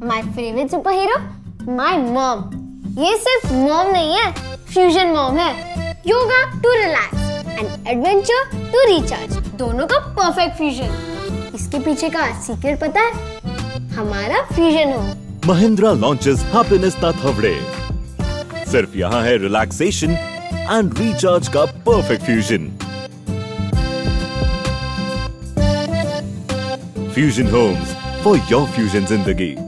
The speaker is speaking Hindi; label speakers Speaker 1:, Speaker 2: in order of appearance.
Speaker 1: My favourite super hero my mom. ये सिर्फ मॉम नहीं है, फ्यूजन मॉम है। Yoga to relax and adventure to recharge, दोनों का परफेक्ट फ्यूजन। इसके पीछे का सीक्रेट पता है? हमारा fusion home.
Speaker 2: Mahindra launches happiness Tathawade. सिर्फ यहाँ है रिलैक्सेशन एंड रिचार्ज का perfect fusion. Fusion homes for your fusion जिंदगी।